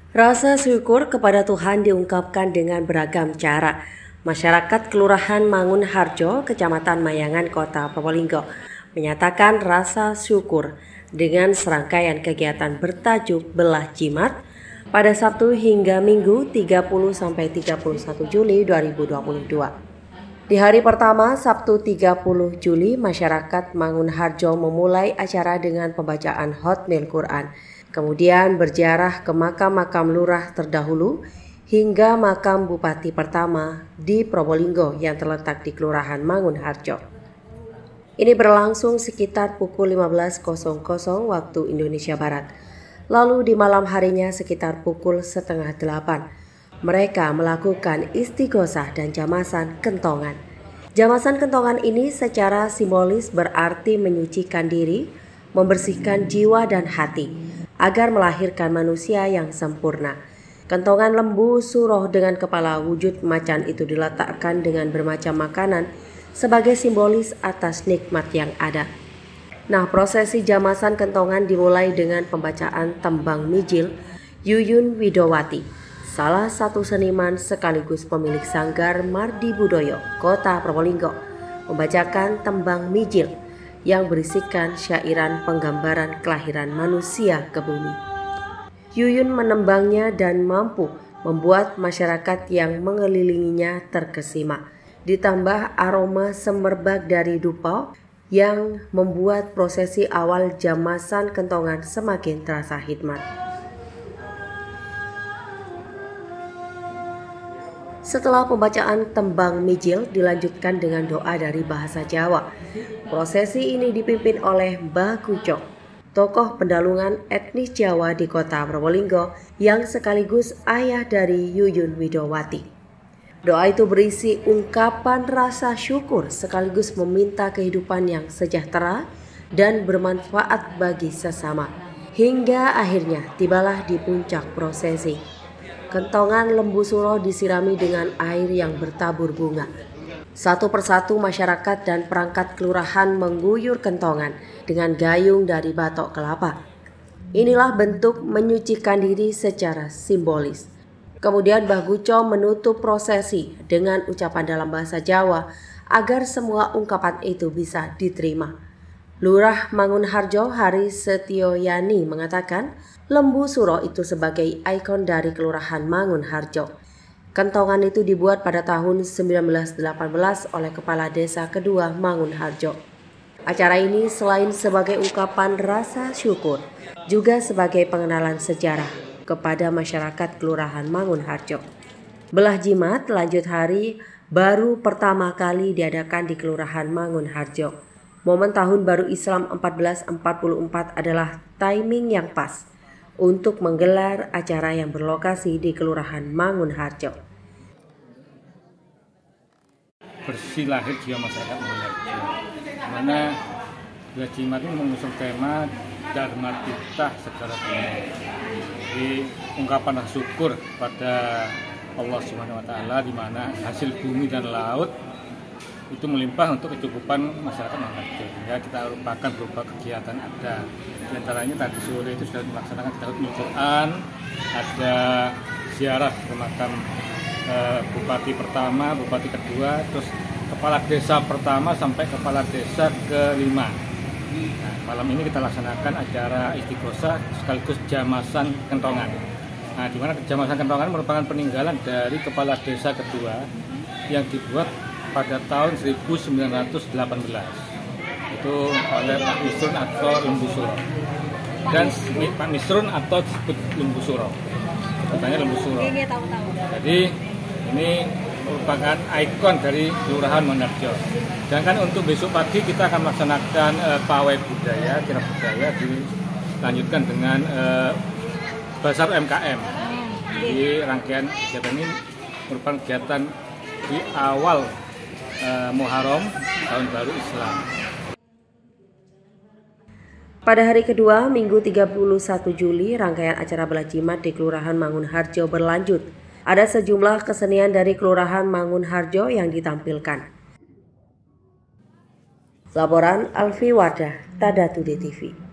Rasa syukur kepada Tuhan diungkapkan dengan beragam cara. Masyarakat Kelurahan Mangunharjo, Kecamatan Mayangan, Kota Probolinggo menyatakan rasa syukur dengan serangkaian kegiatan bertajuk Belah Jimat pada Sabtu hingga Minggu 30-31 Juli 2022. Di hari pertama, Sabtu 30 Juli, masyarakat Mangunharjo memulai acara dengan pembacaan Khatmil Quran. Kemudian berziarah ke makam-makam lurah terdahulu hingga makam bupati pertama di Probolinggo yang terletak di Kelurahan Mangunharjo. Ini berlangsung sekitar pukul 15.00 waktu Indonesia Barat. Lalu di malam harinya sekitar pukul 7:30, mereka melakukan istighosah dan jamasan kentongan. Jamasan kentongan ini secara simbolis berarti menyucikan diri, membersihkan jiwa dan hati, agar melahirkan manusia yang sempurna. Kentongan lembu suroh dengan kepala wujud macan itu diletakkan dengan bermacam makanan sebagai simbolis atas nikmat yang ada. Nah, prosesi jamasan kentongan dimulai dengan pembacaan tembang mijil Yuyun Widowati, salah satu seniman sekaligus pemilik sanggar Mardi Budoyo, Kota Probolinggo, membacakan tembang mijil yang berisikan syairan penggambaran kelahiran manusia ke bumi. Yuyun menembangnya dan mampu membuat masyarakat yang mengelilinginya terkesima. Ditambah aroma semerbak dari dupa yang membuat prosesi awal jamasan kentongan semakin terasa hikmat. Setelah pembacaan tembang mijil dilanjutkan dengan doa dari bahasa Jawa. Prosesi ini dipimpin oleh Mbah Kucok, tokoh pendalungan etnis Jawa di Kota Probolinggo yang sekaligus ayah dari Yuyun Widowati. Doa itu berisi ungkapan rasa syukur sekaligus meminta kehidupan yang sejahtera dan bermanfaat bagi sesama. Hingga akhirnya tibalah di puncak prosesi. Kentongan lembu suroh disirami dengan air yang bertabur bunga. Satu persatu masyarakat dan perangkat kelurahan mengguyur kentongan dengan gayung dari batok kelapa. Inilah bentuk menyucikan diri secara simbolis. Kemudian Mbah Guco menutup prosesi dengan ucapan dalam bahasa Jawa agar semua ungkapan itu bisa diterima. Lurah Mangunharjo Hari Setioyani mengatakan lembu suroh itu sebagai ikon dari Kelurahan Mangunharjo. Kentongan itu dibuat pada tahun 1918 oleh Kepala Desa kedua Mangunharjo. Acara ini selain sebagai ungkapan rasa syukur, juga sebagai pengenalan sejarah kepada masyarakat Kelurahan Mangunharjo. Belah jimat lanjut hari baru pertama kali diadakan di Kelurahan Mangunharjo. Momen Tahun Baru Islam 1444 adalah timing yang pas untuk menggelar acara yang berlokasi di Kelurahan Mangunharjo. Bersih lahir jiwa masyarakat Mangunharjo, mana Belah Jimat ini mengusung tema Dharma Titah Segala Dunia. Jadi ungkapan syukur pada Allah Subhanahu wa Ta'ala, di mana hasil bumi dan laut itu melimpah untuk kecukupan masyarakat Mangunharjo. Ya, kita lupakan beberapa kegiatan ada. Di antaranya tadi sore itu sudah melaksanakan Khatmil Quran, ada ziarah ke makam bupati pertama, bupati kedua, terus kepala desa pertama sampai kepala desa kelima. Nah, malam ini kita laksanakan acara istighosah sekaligus jamasan kentongan. Nah, di mana jamasan kentongan merupakan peninggalan dari kepala desa kedua yang dibuat pada tahun 1918 itu oleh Pak Misrun atau Lembu Suroh, dan Pak Misrun atau disebut Lembu Suroh, katanya Lembu Suroh. Jadi ini merupakan ikon dari Kelurahan Mangunharjo. Dan kan untuk besok pagi kita akan melaksanakan pawai budaya, kirab budaya, dilanjutkan dengan Bazar UMKM. Jadi rangkaian kegiatan ini merupakan kegiatan di awal Muharram Tahun Baru Islam. Pada hari kedua, Minggu 31 Juli, rangkaian acara belah jimat di Kelurahan Mangunharjo berlanjut. Ada sejumlah kesenian dari Kelurahan Mangunharjo yang ditampilkan. Laporan Alfi Wardah, Tada Today TV.